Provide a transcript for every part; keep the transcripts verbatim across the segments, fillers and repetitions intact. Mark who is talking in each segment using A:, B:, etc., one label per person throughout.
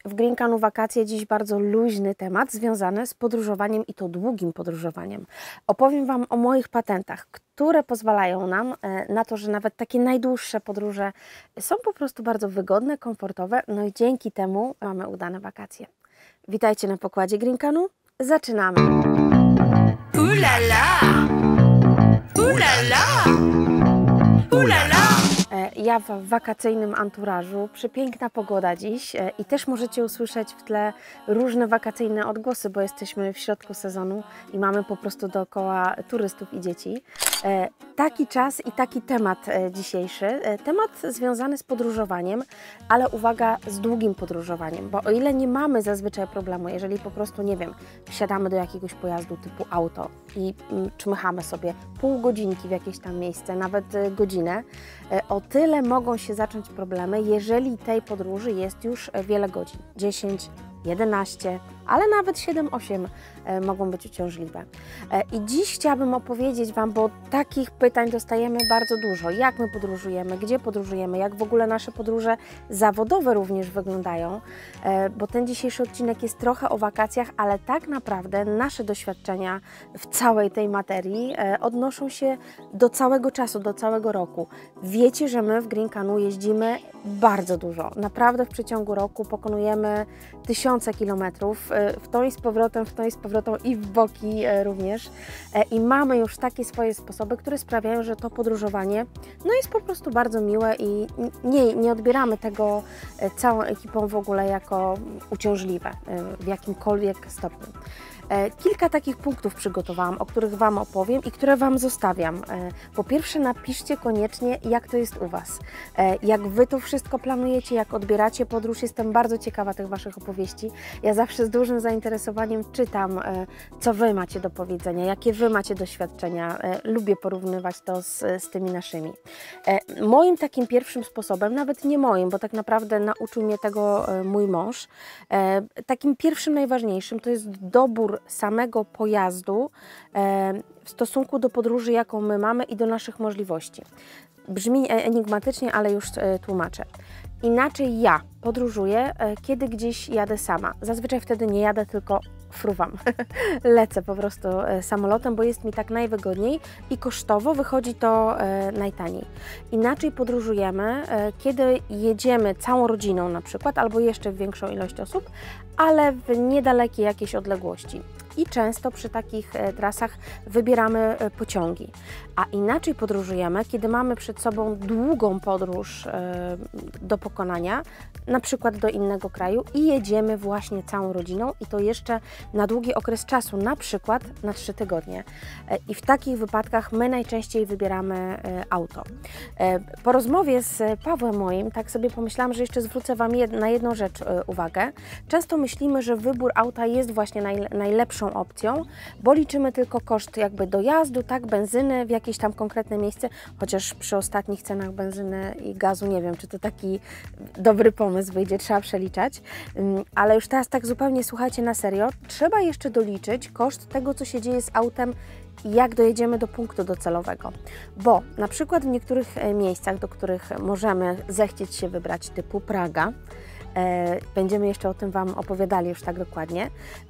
A: W Green Canu Wakacje dziś bardzo luźny temat związany z podróżowaniem i to długim podróżowaniem. Opowiem Wam o moich patentach, które pozwalają nam na to, że nawet takie najdłuższe podróże są po prostu bardzo wygodne, komfortowe, no i dzięki temu mamy udane wakacje. Witajcie na pokładzie Green Canu. Zaczynamy!
B: Ulala! Ulala! Ulala!
A: Ja w wakacyjnym anturażu, przepiękna pogoda dziś i też możecie usłyszeć w tle różne wakacyjne odgłosy, bo jesteśmy w środku sezonu i mamy po prostu dookoła turystów i dzieci. Taki czas i taki temat dzisiejszy, temat związany z podróżowaniem, ale uwaga, z długim podróżowaniem, bo o ile nie mamy zazwyczaj problemu, jeżeli po prostu, nie wiem, wsiadamy do jakiegoś pojazdu typu auto i czmychamy sobie pół godzinki w jakieś tam miejsce, nawet godzinę, o tyle mogą się zacząć problemy, jeżeli tej podróży jest już wiele godzin, dziesięć, jedenaście, ale nawet siedem, osiem mogą być uciążliwe. I dziś chciałabym opowiedzieć Wam, bo takich pytań dostajemy bardzo dużo. Jak my podróżujemy, gdzie podróżujemy, jak w ogóle nasze podróże zawodowe również wyglądają, bo ten dzisiejszy odcinek jest trochę o wakacjach, ale tak naprawdę nasze doświadczenia w całej tej materii odnoszą się do całego czasu, do całego roku. Wiecie, że my w Green Canu jeździmy bardzo dużo. Naprawdę w przeciągu roku pokonujemy tysiące kilometrów, w tą i z powrotem, w tą i z powrotem i w boki również. I mamy już takie swoje sposoby, które sprawiają, że to podróżowanie no jest po prostu bardzo miłe i nie, nie odbieramy tego całą ekipą w ogóle jako uciążliwe w jakimkolwiek stopniu. Kilka takich punktów przygotowałam, o których Wam opowiem i które Wam zostawiam. Po pierwsze, napiszcie koniecznie, jak to jest u Was. Jak Wy to wszystko planujecie, jak odbieracie podróż. Jestem bardzo ciekawa tych Waszych opowieści. Ja zawsze z dużym zainteresowaniem czytam, co Wy macie do powiedzenia, jakie Wy macie doświadczenia. Lubię porównywać to z, z tymi naszymi. Moim takim pierwszym sposobem, nawet nie moim, bo tak naprawdę nauczył mnie tego mój mąż, takim pierwszym, najważniejszym to jest dobór samego pojazdu w stosunku do podróży, jaką my mamy i do naszych możliwości. Brzmi enigmatycznie, ale już tłumaczę. Inaczej ja podróżuję, kiedy gdzieś jadę sama. Zazwyczaj wtedy nie jadę, tylko fruwam. Lecę po prostu samolotem, bo jest mi tak najwygodniej i kosztowo wychodzi to najtaniej. Inaczej podróżujemy, kiedy jedziemy całą rodziną na przykład, albo jeszcze w większą ilość osób, ale w niedalekiej jakiejś odległości. I często przy takich trasach wybieramy pociągi. A inaczej podróżujemy, kiedy mamy przed sobą długą podróż do pokonania, na przykład do innego kraju i jedziemy właśnie całą rodziną i to jeszcze na długi okres czasu, na przykład na trzy tygodnie. I w takich wypadkach my najczęściej wybieramy auto. Po rozmowie z Pawłem moim, tak sobie pomyślałam, że jeszcze zwrócę Wam jed na jedną rzecz uwagę. Często myślimy, że wybór auta jest właśnie naj najlepszą opcją, bo liczymy tylko koszt jakby dojazdu, tak, benzyny w jakieś tam konkretne miejsce, chociaż przy ostatnich cenach benzyny i gazu nie wiem, czy to taki dobry pomysł wyjdzie, trzeba przeliczać, ale już teraz tak zupełnie słuchajcie na serio, trzeba jeszcze doliczyć koszt tego, co się dzieje z autem, jak dojedziemy do punktu docelowego, bo na przykład w niektórych miejscach, do których możemy zechcieć się wybrać, typu Praga, będziemy jeszcze o tym Wam opowiadali już tak dokładnie,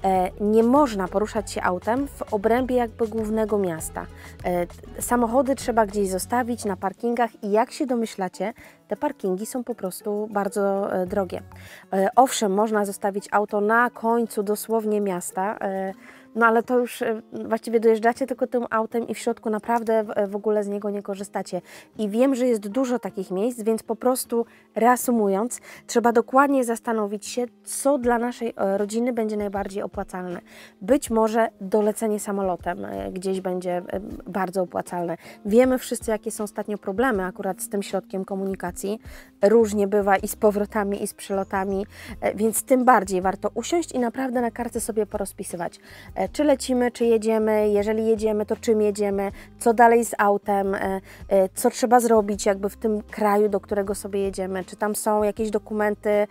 A: nie można poruszać się autem w obrębie jakby głównego miasta. Samochody trzeba gdzieś zostawić na parkingach i jak się domyślacie, te parkingi są po prostu bardzo drogie. Owszem, można zostawić auto na końcu dosłownie miasta, no ale to już właściwie dojeżdżacie tylko tym autem i w środku naprawdę w ogóle z niego nie korzystacie. I wiem, że jest dużo takich miejsc, więc po prostu reasumując, trzeba dokładnie zastanowić się, co dla naszej rodziny będzie najbardziej opłacalne. Być może dolecenie samolotem gdzieś będzie bardzo opłacalne. Wiemy wszyscy, jakie są ostatnio problemy akurat z tym środkiem komunikacji. Różnie bywa i z powrotami, i z przylotami, więc tym bardziej warto usiąść i naprawdę na kartce sobie porozpisywać. Czy lecimy, czy jedziemy, jeżeli jedziemy, to czym jedziemy, co dalej z autem, co trzeba zrobić jakby w tym kraju, do którego sobie jedziemy, czy tam są jakieś dokumenty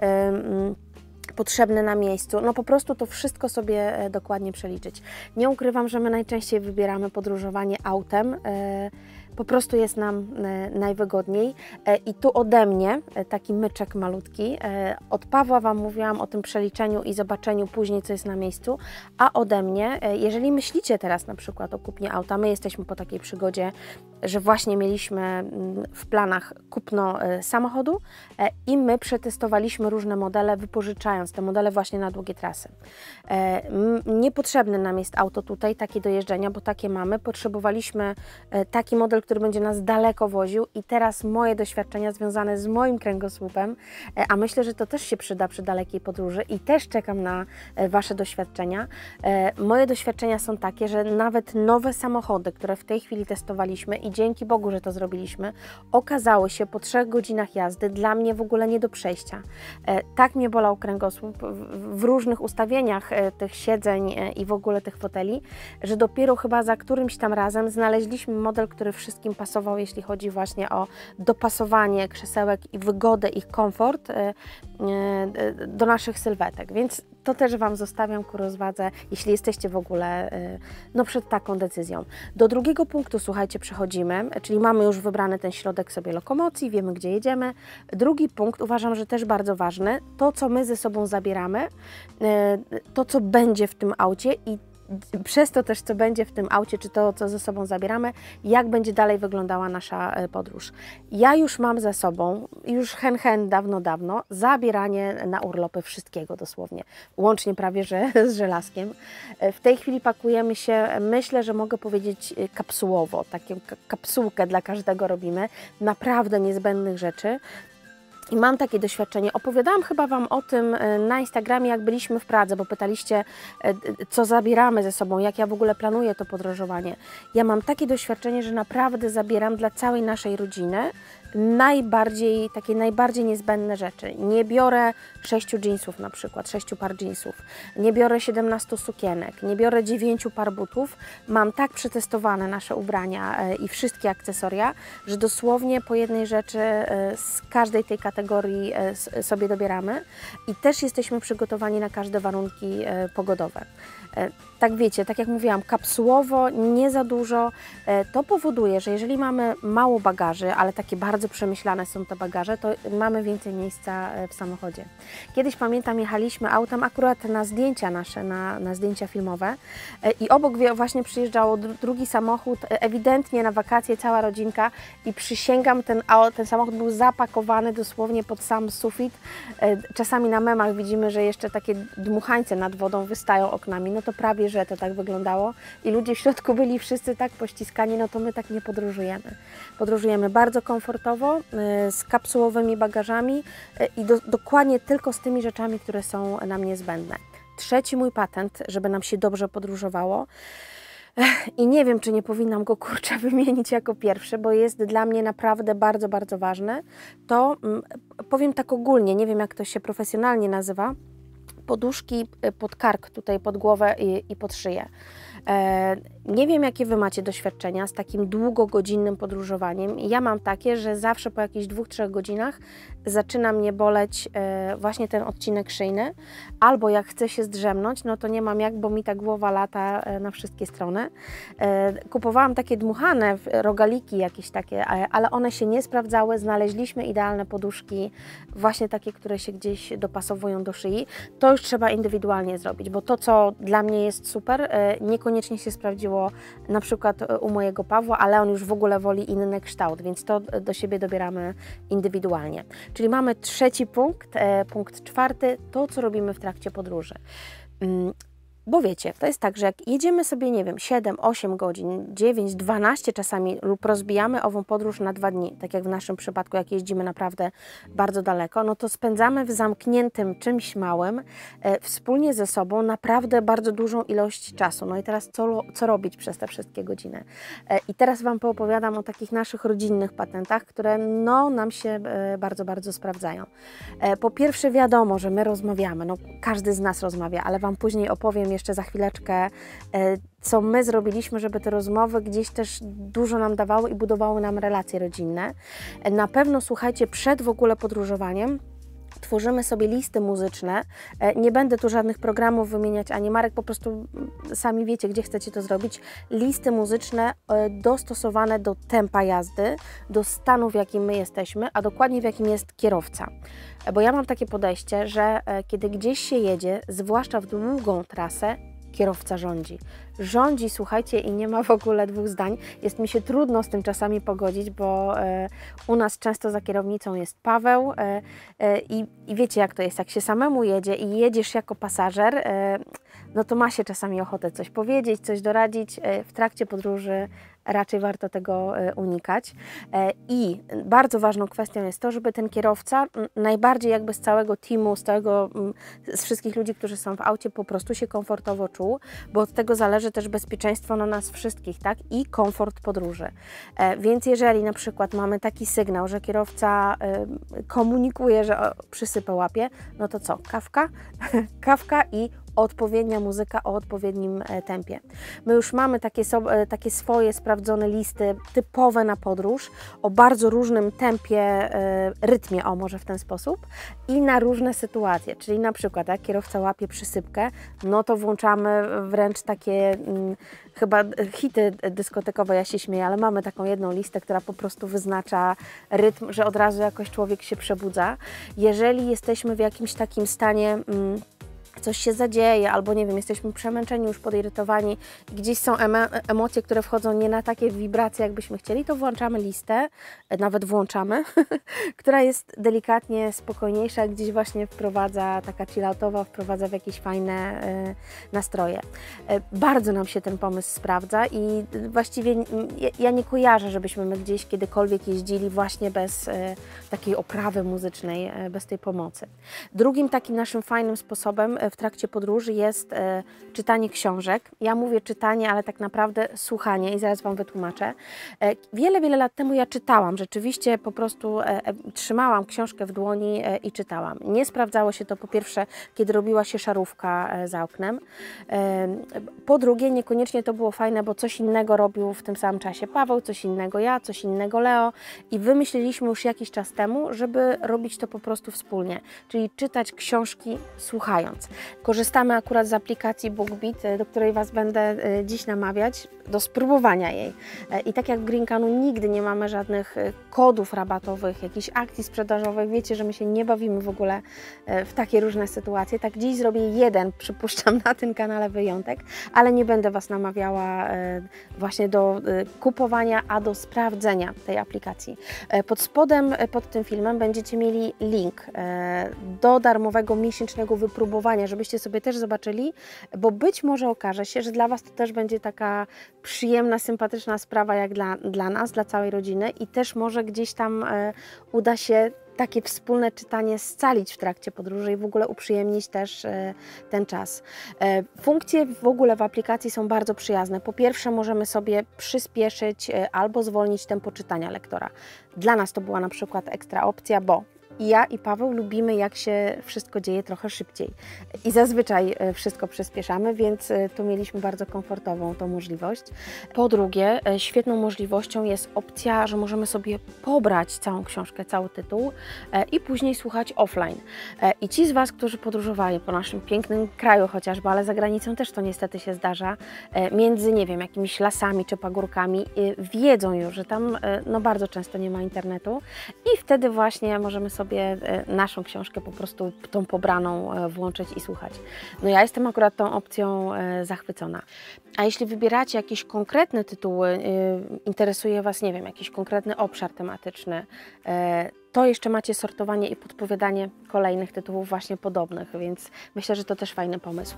A: potrzebne na miejscu, no po prostu to wszystko sobie dokładnie przeliczyć. Nie ukrywam, że my najczęściej wybieramy podróżowanie autem, Po prostu jest nam najwygodniej. I tu ode mnie taki myczek malutki. Od Pawła Wam mówiłam o tym przeliczeniu i zobaczeniu później, co jest na miejscu. A ode mnie, jeżeli myślicie teraz na przykład o kupnie auta, my jesteśmy po takiej przygodzie, że właśnie mieliśmy w planach kupno samochodu i my przetestowaliśmy różne modele, wypożyczając te modele właśnie na długie trasy. Niepotrzebne nam jest auto tutaj, takie do jeżdżenia, bo takie mamy. Potrzebowaliśmy taki model, który będzie nas daleko woził i teraz moje doświadczenia związane z moim kręgosłupem, a myślę, że to też się przyda przy dalekiej podróży i też czekam na Wasze doświadczenia. Moje doświadczenia są takie, że nawet nowe samochody, które w tej chwili testowaliśmy i dzięki Bogu, że to zrobiliśmy, okazały się po trzech godzinach jazdy dla mnie w ogóle nie do przejścia. Tak mnie bolał kręgosłup w różnych ustawieniach tych siedzeń i w ogóle tych foteli, że dopiero chyba za którymś tam razem znaleźliśmy model, który wszystkim pasował, jeśli chodzi właśnie o dopasowanie krzesełek i wygodę, ich komfort do naszych sylwetek. Więc to też Wam zostawiam ku rozwadze, jeśli jesteście w ogóle no, przed taką decyzją. Do drugiego punktu, słuchajcie, przechodzimy, czyli mamy już wybrany ten środek sobie lokomocji, wiemy, gdzie jedziemy. Drugi punkt uważam, że też bardzo ważny, to, co my ze sobą zabieramy, to, co będzie w tym aucie i przez to też, co będzie w tym aucie, czy to, co ze sobą zabieramy, jak będzie dalej wyglądała nasza podróż. Ja już mam za sobą, już hen, hen, dawno, dawno, zabieranie na urlopy wszystkiego dosłownie, łącznie prawie, że z żelazkiem. W tej chwili pakujemy się, myślę, że mogę powiedzieć kapsułowo, taką kapsułkę dla każdego robimy, naprawdę niezbędnych rzeczy. I mam takie doświadczenie. Opowiadałam chyba Wam o tym na Instagramie, jak byliśmy w Pradze, bo pytaliście, co zabieramy ze sobą, jak ja w ogóle planuję to podróżowanie. Ja mam takie doświadczenie, że naprawdę zabieram dla całej naszej rodziny najbardziej, takie najbardziej niezbędne rzeczy. Nie biorę sześciu dżinsów na przykład, sześciu par dżinsów, nie biorę siedemnastu sukienek, nie biorę dziewięciu par butów. Mam tak przetestowane nasze ubrania i wszystkie akcesoria, że dosłownie po jednej rzeczy z każdej tej kategorii sobie dobieramy i też jesteśmy przygotowani na każde warunki pogodowe. Tak wiecie, tak jak mówiłam, kapsułowo, nie za dużo. To powoduje, że jeżeli mamy mało bagaży, ale takie bardzo przemyślane są te bagaże, to mamy więcej miejsca w samochodzie. Kiedyś pamiętam, jechaliśmy autem akurat na zdjęcia nasze, na, na zdjęcia filmowe i obok właśnie przyjeżdżał drugi samochód, ewidentnie na wakacje cała rodzinka i przysięgam, ten, ten samochód był zapakowany dosłownie pod sam sufit. Czasami na memach widzimy, że jeszcze takie dmuchańce nad wodą wystają oknami, no to prawie, że to tak wyglądało i ludzie w środku byli wszyscy tak pościskani, no to my tak nie podróżujemy. Podróżujemy bardzo komfortowo, z kapsułowymi bagażami i do, dokładnie tylko z tymi rzeczami, które są nam niezbędne. Trzeci mój patent, żeby nam się dobrze podróżowało, i nie wiem, czy nie powinnam go, kurczę, wymienić jako pierwszy, bo jest dla mnie naprawdę bardzo, bardzo ważny, to powiem tak ogólnie, nie wiem, jak to się profesjonalnie nazywa, poduszki pod kark, tutaj pod głowę i, i pod szyję. E, nie wiem, jakie Wy macie doświadczenia z takim długogodzinnym podróżowaniem. Ja mam takie, że zawsze po jakichś dwóch, trzech godzinach zaczyna mnie boleć e, właśnie ten odcinek szyjny, albo jak chcę się zdrzemnąć, no to nie mam jak, bo mi ta głowa lata e, na wszystkie strony. E, kupowałam takie dmuchane rogaliki jakieś takie, ale one się nie sprawdzały. Znaleźliśmy idealne poduszki, właśnie takie, które się gdzieś dopasowują do szyi. To już trzeba indywidualnie zrobić, bo to, co dla mnie jest super, niekoniecznie się sprawdziło na przykład u mojego Pawła, ale on już w ogóle woli inny kształt, więc to do siebie dobieramy indywidualnie. Czyli mamy trzeci punkt, punkt czwarty, to, co robimy w trakcie podróży. Bo wiecie, to jest tak, że jak jedziemy sobie, nie wiem, siedem, osiem godzin, dziewięć, dwanaście czasami lub rozbijamy ową podróż na dwa dni, tak jak w naszym przypadku, jak jeździmy naprawdę bardzo daleko, no to spędzamy w zamkniętym czymś małym, e, wspólnie ze sobą naprawdę bardzo dużą ilość czasu. No i teraz co, co robić przez te wszystkie godziny? E, I teraz Wam poopowiadam o takich naszych rodzinnych patentach, które no nam się e, bardzo, bardzo sprawdzają. E, po pierwsze wiadomo, że my rozmawiamy, no każdy z nas rozmawia, ale Wam później opowiem jeszcze za chwileczkę, co my zrobiliśmy, żeby te rozmowy gdzieś też dużo nam dawały i budowały nam relacje rodzinne. Na pewno, słuchajcie, przed w ogóle podróżowaniem tworzymy sobie listy muzyczne. Nie będę tu żadnych programów wymieniać, ani marek, po prostu sami wiecie, gdzie chcecie to zrobić. Listy muzyczne dostosowane do tempa jazdy, do stanu, w jakim my jesteśmy, a dokładnie w jakim jest kierowca. Bo ja mam takie podejście, że kiedy gdzieś się jedzie, zwłaszcza w długą trasę, kierowca rządzi. Rządzi, słuchajcie, i nie ma w ogóle dwóch zdań. Jest mi się trudno z tym czasami pogodzić, bo e, u nas często za kierownicą jest Paweł e, e, i, i wiecie, jak to jest, jak się samemu jedzie i jedziesz jako pasażer, e, no to ma się czasami ochotę coś powiedzieć, coś doradzić. E, w trakcie podróży raczej warto tego unikać. I bardzo ważną kwestią jest to, żeby ten kierowca najbardziej jakby z całego teamu, z całego, z wszystkich ludzi, którzy są w aucie, po prostu się komfortowo czuł, bo od tego zależy też bezpieczeństwo na nas wszystkich, tak? I komfort podróży. Więc jeżeli na przykład mamy taki sygnał, że kierowca komunikuje, że przysypę łapie, no to co? Kawka? Kawka i odpowiednia muzyka o odpowiednim tempie. My już mamy takie, so, takie swoje sprawdzone listy typowe na podróż o bardzo różnym tempie, rytmie, o może w ten sposób, i na różne sytuacje, czyli na przykład jak kierowca łapie przysypkę, no to włączamy wręcz takie hmm, chyba hity dyskotekowe, ja się śmieję, ale mamy taką jedną listę, która po prostu wyznacza rytm, że od razu jakoś człowiek się przebudza. Jeżeli jesteśmy w jakimś takim stanie hmm, coś się zadzieje, albo nie wiem, jesteśmy przemęczeni, już podirytowani, gdzieś są emo emocje, które wchodzą nie na takie wibracje, jakbyśmy chcieli, to włączamy listę, nawet włączamy, która jest delikatnie spokojniejsza, gdzieś właśnie wprowadza, taka chilloutowa, wprowadza w jakieś fajne y, nastroje. Y, bardzo nam się ten pomysł sprawdza i właściwie ja, ja nie kojarzę, żebyśmy my gdzieś kiedykolwiek jeździli właśnie bez y, takiej oprawy muzycznej, y, bez tej pomocy. Drugim takim naszym fajnym sposobem w trakcie podróży jest e, czytanie książek. Ja mówię czytanie, ale tak naprawdę słuchanie i zaraz Wam wytłumaczę. E, wiele, wiele lat temu ja czytałam, rzeczywiście po prostu e, e, trzymałam książkę w dłoni e, i czytałam. Nie sprawdzało się to po pierwsze, kiedy robiła się szarówka e, za oknem. E, po drugie, niekoniecznie to było fajne, bo coś innego robił w tym samym czasie Paweł, coś innego ja, coś innego Leo i wymyśliliśmy już jakiś czas temu, żeby robić to po prostu wspólnie, czyli czytać książki słuchając. Korzystamy akurat z aplikacji BookBeat, do której Was będę dziś namawiać do spróbowania jej. I tak jak w Greencanu nigdy nie mamy żadnych kodów rabatowych, jakichś akcji sprzedażowych, wiecie, że my się nie bawimy w ogóle w takie różne sytuacje, tak dziś zrobię jeden, przypuszczam, na tym kanale wyjątek, ale nie będę Was namawiała właśnie do kupowania, a do sprawdzenia tej aplikacji. Pod spodem, pod tym filmem będziecie mieli link do darmowego miesięcznego wypróbowania, żebyście sobie też zobaczyli, bo być może okaże się, że dla Was to też będzie taka przyjemna, sympatyczna sprawa jak dla, dla nas, dla całej rodziny i też może gdzieś tam e, uda się takie wspólne czytanie scalić w trakcie podróży i w ogóle uprzyjemnić też e, ten czas. E, funkcje w ogóle w aplikacji są bardzo przyjazne. Po pierwsze możemy sobie przyspieszyć e, albo zwolnić tempo czytania lektora. Dla nas to była na przykład ekstra opcja, bo i ja i Paweł lubimy, jak się wszystko dzieje trochę szybciej. I zazwyczaj wszystko przyspieszamy, więc tu mieliśmy bardzo komfortową tą możliwość. Po drugie, świetną możliwością jest opcja, że możemy sobie pobrać całą książkę, cały tytuł i później słuchać offline. I ci z Was, którzy podróżowali po naszym pięknym kraju chociażby, ale za granicą też to niestety się zdarza, między, nie wiem, jakimiś lasami czy pagórkami, wiedzą już, że tam no, bardzo często nie ma internetu i wtedy właśnie możemy sobie sobie naszą książkę po prostu tą pobraną włączyć i słuchać. No ja jestem akurat tą opcją zachwycona. A jeśli wybieracie jakieś konkretne tytuły, interesuje Was, nie wiem, jakiś konkretny obszar tematyczny, to jeszcze macie sortowanie i podpowiadanie kolejnych tytułów właśnie podobnych, więc myślę, że to też fajny pomysł.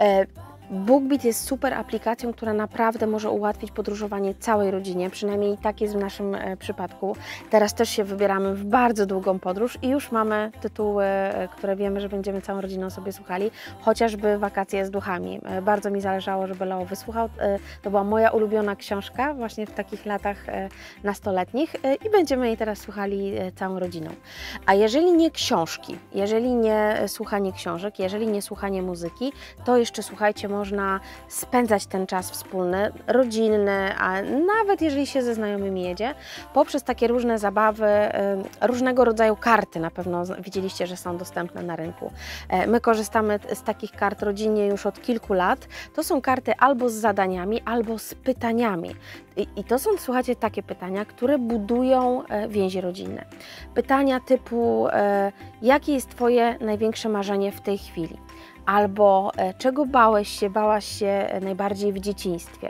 A: BookBeat jest super aplikacją, która naprawdę może ułatwić podróżowanie całej rodzinie, przynajmniej tak jest w naszym e, przypadku. Teraz też się wybieramy w bardzo długą podróż i już mamy tytuły, e, które wiemy, że będziemy całą rodziną sobie słuchali, chociażby Wakacje z duchami. E, bardzo mi zależało, żeby Leo wysłuchał. E, to była moja ulubiona książka właśnie w takich latach e, nastoletnich e, i będziemy jej teraz słuchali e, całą rodziną. A jeżeli nie książki, jeżeli nie słuchanie książek, jeżeli nie słuchanie muzyki, to jeszcze słuchajcie można spędzać ten czas wspólny, rodzinny, a nawet jeżeli się ze znajomymi jedzie, poprzez takie różne zabawy, różnego rodzaju karty, na pewno widzieliście, że są dostępne na rynku. My korzystamy z takich kart rodzinnie już od kilku lat. To są karty albo z zadaniami, albo z pytaniami. I, i to są, słuchajcie, takie pytania, które budują więzi rodzinne. Pytania typu, jakie jest Twoje największe marzenie w tej chwili? Albo czego bałeś się, bałaś się najbardziej w dzieciństwie,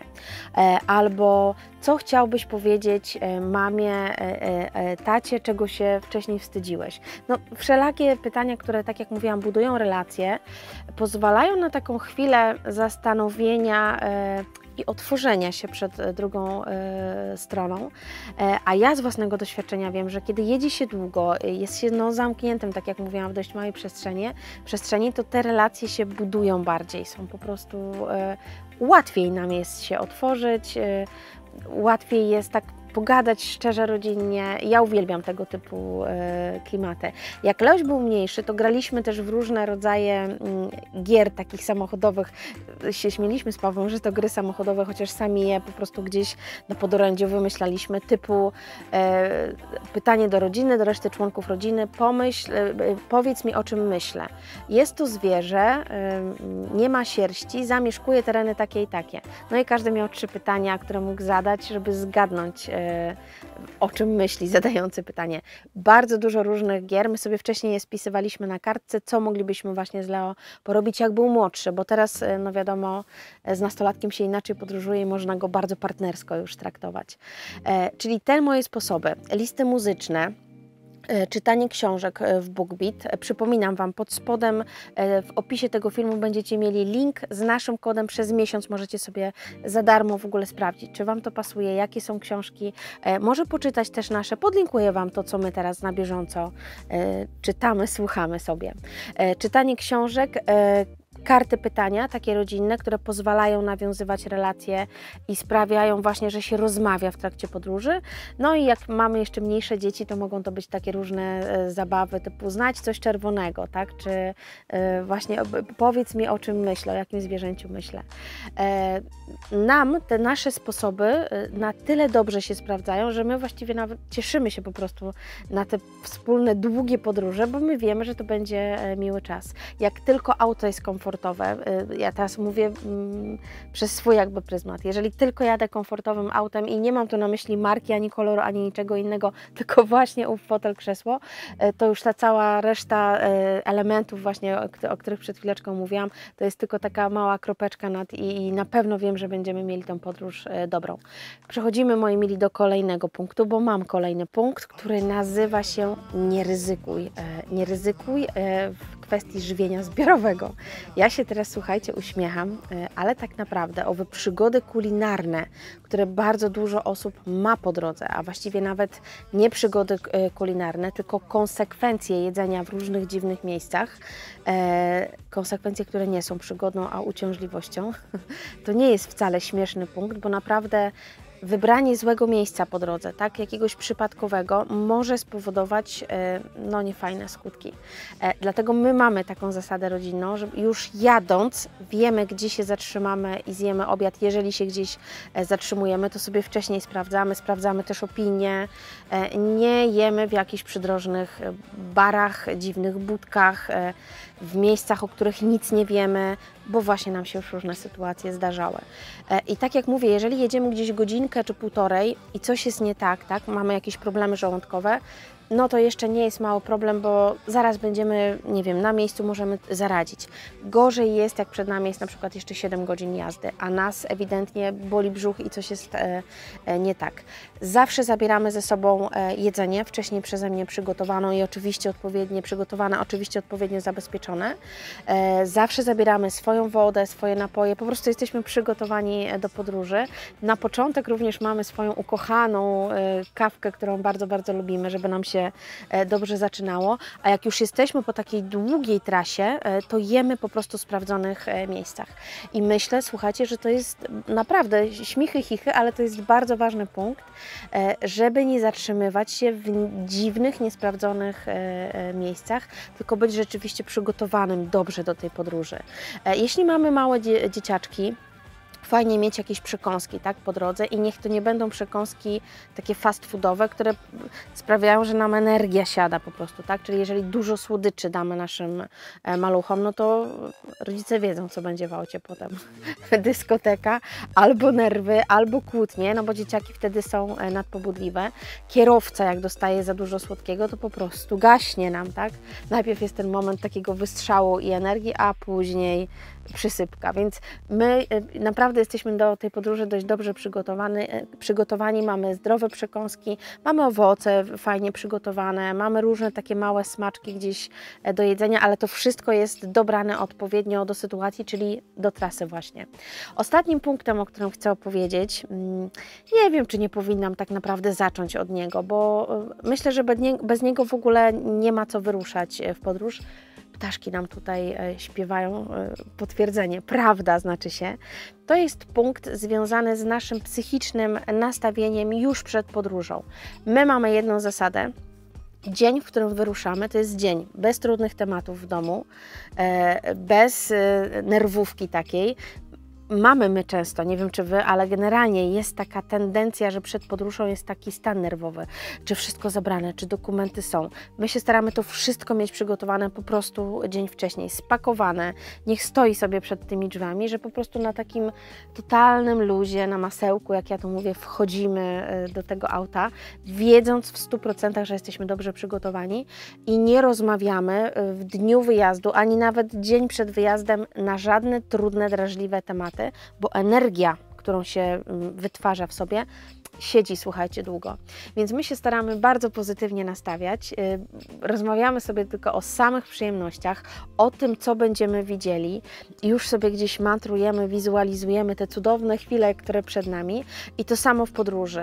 A: albo co chciałbyś powiedzieć mamie, tacie, czego się wcześniej wstydziłeś. No, wszelakie pytania, które, tak jak mówiłam, budują relacje, pozwalają na taką chwilę zastanowienia i otworzenia się przed drugą e, stroną. E, a ja z własnego doświadczenia wiem, że kiedy jedzie się długo, jest się no, zamkniętym, tak jak mówiłam, w dość małej przestrzeni, przestrzeni, to te relacje się budują bardziej, są po prostu e, łatwiej nam jest się otworzyć, e, łatwiej jest tak pogadać szczerze, rodzinnie. Ja uwielbiam tego typu e, klimaty. Jak Leoś był mniejszy, to graliśmy też w różne rodzaje m, gier takich samochodowych. Się śmieliśmy z Pawłem, że to gry samochodowe, chociaż sami je po prostu gdzieś na podorędziu wymyślaliśmy, typu e, pytanie do rodziny, do reszty członków rodziny, pomyśl, e, powiedz mi, o czym myślę. Jest to zwierzę, e, nie ma sierści, zamieszkuje tereny takie i takie. No i każdy miał trzy pytania, które mógł zadać, żeby zgadnąć, e, o czym myśli zadający pytanie. Bardzo dużo różnych gier. My sobie wcześniej je spisywaliśmy na kartce, co moglibyśmy właśnie z Leo porobić, jak był młodszy, bo teraz, no wiadomo, z nastolatkiem się inaczej podróżuje i można go bardzo partnersko już traktować. E, czyli te moje sposoby. Listy muzyczne, czytanie książek w BookBeat. Przypominam Wam, pod spodem w opisie tego filmu będziecie mieli link z naszym kodem. Przez miesiąc możecie sobie za darmo w ogóle sprawdzić, czy Wam to pasuje, jakie są książki. Może poczytać też nasze. Podlinkuję Wam to, co my teraz na bieżąco czytamy, słuchamy sobie. Czytanie książek, karty pytania, takie rodzinne, które pozwalają nawiązywać relacje i sprawiają właśnie, że się rozmawia w trakcie podróży. No i jak mamy jeszcze mniejsze dzieci, to mogą to być takie różne e, zabawy typu znać coś czerwonego, tak? Czy e, właśnie powiedz mi, o czym myślę, o jakim zwierzęciu myślę. E, nam te nasze sposoby e, na tyle dobrze się sprawdzają, że my właściwie nawet cieszymy się po prostu na te wspólne, długie podróże, bo my wiemy, że to będzie e, miły czas. Jak tylko auto jest komfortowe, ja teraz mówię mm, przez swój jakby pryzmat. Jeżeli tylko jadę komfortowym autem i nie mam tu na myśli marki, ani koloru, ani niczego innego, tylko właśnie ów fotel, krzesło, to już ta cała reszta elementów właśnie, o, o których przed chwileczką mówiłam, to jest tylko taka mała kropeczka nad i, i na pewno wiem, że będziemy mieli tą podróż dobrą. Przechodzimy, moi mili, do kolejnego punktu, bo mam kolejny punkt, który nazywa się nie ryzykuj. Nie ryzykuj w kwestii żywienia zbiorowego. Ja się teraz, słuchajcie, uśmiecham, ale tak naprawdę owe przygody kulinarne, które bardzo dużo osób ma po drodze, a właściwie nawet nie przygody kulinarne, tylko konsekwencje jedzenia w różnych dziwnych miejscach, konsekwencje, które nie są przygodną, a uciążliwością, to nie jest wcale śmieszny punkt, bo naprawdę wybranie złego miejsca po drodze, tak, jakiegoś przypadkowego, może spowodować no, niefajne skutki. Dlatego my mamy taką zasadę rodzinną, że już jadąc wiemy, gdzie się zatrzymamy i zjemy obiad. Jeżeli się gdzieś zatrzymujemy, to sobie wcześniej sprawdzamy, sprawdzamy też opinie. Nie jemy w jakichś przydrożnych barach, dziwnych budkach, w miejscach, o których nic nie wiemy, bo właśnie nam się już różne sytuacje zdarzały. I tak jak mówię, jeżeli jedziemy gdzieś godzinkę czy półtorej i coś jest nie tak, tak, mamy jakieś problemy żołądkowe, no to jeszcze nie jest mały problem, bo zaraz będziemy, nie wiem, na miejscu możemy zaradzić. Gorzej jest, jak przed nami jest na przykład jeszcze siedem godzin jazdy, a nas ewidentnie boli brzuch i coś jest e, e, nie tak. Zawsze zabieramy ze sobą e, jedzenie, wcześniej przeze mnie przygotowaną i oczywiście odpowiednio przygotowane, oczywiście odpowiednio zabezpieczone. E, zawsze zabieramy swoją wodę, swoje napoje, po prostu jesteśmy przygotowani do podróży. Na początek również mamy swoją ukochaną e, kawkę, którą bardzo, bardzo lubimy, żeby nam się się dobrze zaczynało, a jak już jesteśmy po takiej długiej trasie, to jemy po prostu w sprawdzonych miejscach. I myślę, słuchajcie, że to jest naprawdę śmichy, chichy, ale to jest bardzo ważny punkt, żeby nie zatrzymywać się w dziwnych, niesprawdzonych miejscach, tylko być rzeczywiście przygotowanym dobrze do tej podróży. Jeśli mamy małe dzie dzieciaczki, fajnie mieć jakieś przekąski, tak, po drodze i niech to nie będą przekąski takie fast foodowe, które sprawiają, że nam energia siada po prostu, tak, czyli jeżeli dużo słodyczy damy naszym maluchom, no to rodzice wiedzą, co będzie w aucie potem. Dyskoteka, albo nerwy, albo kłótnie, no bo dzieciaki wtedy są nadpobudliwe. Kierowca, jak dostaje za dużo słodkiego, to po prostu gaśnie nam, tak. Najpierw jest ten moment takiego wystrzału i energii, a później przysypka, więc my naprawdę jesteśmy do tej podróży dość dobrze przygotowani, przygotowani, mamy zdrowe przekąski, mamy owoce fajnie przygotowane, mamy różne takie małe smaczki gdzieś do jedzenia, ale to wszystko jest dobrane odpowiednio do sytuacji, czyli do trasy właśnie. Ostatnim punktem, o którym chcę opowiedzieć, nie wiem, czy nie powinnam tak naprawdę zacząć od niego, bo myślę, że bez niego w ogóle nie ma co wyruszać w podróż. Ptaszki nam tutaj śpiewają potwierdzenie, prawda znaczy się. To jest punkt związany z naszym psychicznym nastawieniem już przed podróżą. My mamy jedną zasadę. Dzień, w którym wyruszamy, to jest dzień bez trudnych tematów w domu, bez nerwówki takiej. Mamy my często, nie wiem czy Wy, ale generalnie jest taka tendencja, że przed podróżą jest taki stan nerwowy. Czy wszystko zabrane, czy dokumenty są. My się staramy to wszystko mieć przygotowane po prostu dzień wcześniej, spakowane. Niech stoi sobie przed tymi drzwiami, że po prostu na takim totalnym luzie, na masełku, jak ja to mówię, wchodzimy do tego auta, wiedząc w stu procentach, że jesteśmy dobrze przygotowani i nie rozmawiamy w dniu wyjazdu, ani nawet dzień przed wyjazdem na żadne trudne, drażliwe tematy, bo energia, którą się wytwarza w sobie, siedzi, słuchajcie, długo. Więc my się staramy bardzo pozytywnie nastawiać. Rozmawiamy sobie tylko o samych przyjemnościach, o tym, co będziemy widzieli. Już sobie gdzieś mantrujemy, wizualizujemy te cudowne chwile, które przed nami. I to samo w podróży.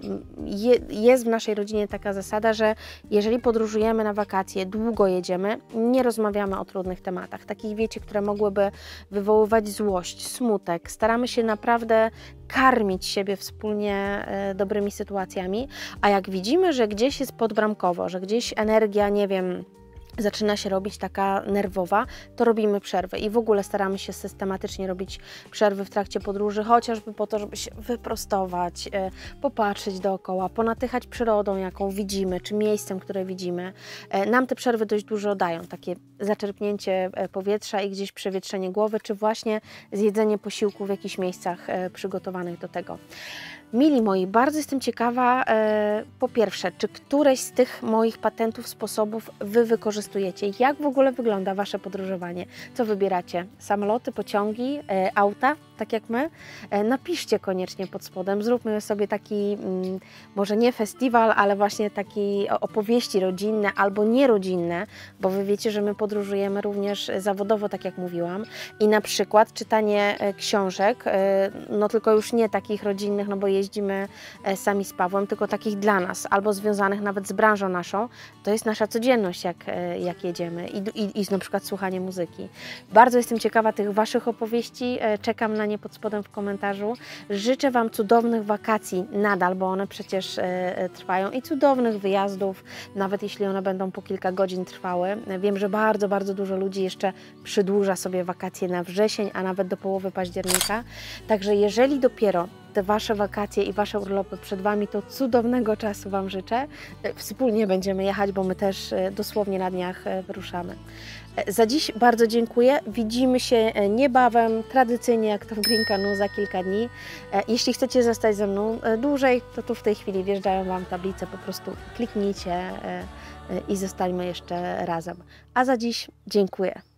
A: Jest w naszej rodzinie taka zasada, że jeżeli podróżujemy na wakacje, długo jedziemy, nie rozmawiamy o trudnych tematach. Takich, wiecie, które mogłyby wywoływać złość, smutek. Staramy się naprawdę karmić siebie wspólnie dobrymi sytuacjami, a jak widzimy, że gdzieś jest podbramkowo, że gdzieś energia, nie wiem, zaczyna się robić taka nerwowa, to robimy przerwę i w ogóle staramy się systematycznie robić przerwy w trakcie podróży, chociażby po to, żeby się wyprostować, popatrzeć dookoła, ponatychać przyrodą, jaką widzimy, czy miejscem, które widzimy. Nam te przerwy dość dużo dają, takie zaczerpnięcie powietrza i gdzieś przewietrzenie głowy, czy właśnie zjedzenie posiłku w jakichś miejscach przygotowanych do tego. Mili moi, bardzo jestem ciekawa, e, po pierwsze, czy któreś z tych moich patentów, sposobów Wy wykorzystujecie? Jak w ogóle wygląda Wasze podróżowanie? Co wybieracie? Samoloty, pociągi, e, auta, tak jak my? E, napiszcie koniecznie pod spodem, zróbmy sobie taki, mm, może nie festiwal, ale właśnie taki opowieści rodzinne albo nierodzinne, bo Wy wiecie, że my podróżujemy również zawodowo, tak jak mówiłam, i na przykład czytanie książek, e, no tylko już nie takich rodzinnych, no bo jeździmy sami z Pawłem, tylko takich dla nas, albo związanych nawet z branżą naszą. To jest nasza codzienność, jak, jak jedziemy i, i, i na przykład słuchanie muzyki. Bardzo jestem ciekawa tych Waszych opowieści, czekam na nie pod spodem w komentarzu. Życzę Wam cudownych wakacji nadal, bo one przecież trwają i cudownych wyjazdów, nawet jeśli one będą po kilka godzin trwały. Wiem, że bardzo, bardzo dużo ludzi jeszcze przedłuża sobie wakacje na wrzesień, a nawet do połowy października. Także jeżeli dopiero te Wasze wakacje i Wasze urlopy przed Wami, to cudownego czasu Wam życzę. Wspólnie będziemy jechać, bo my też dosłownie na dniach wyruszamy. Za dziś bardzo dziękuję. Widzimy się niebawem, tradycyjnie jak to w Green Canoe za kilka dni. Jeśli chcecie zostać ze mną dłużej, to tu w tej chwili wjeżdżają Wam tablice, po prostu kliknijcie i zostańmy jeszcze razem. A za dziś dziękuję.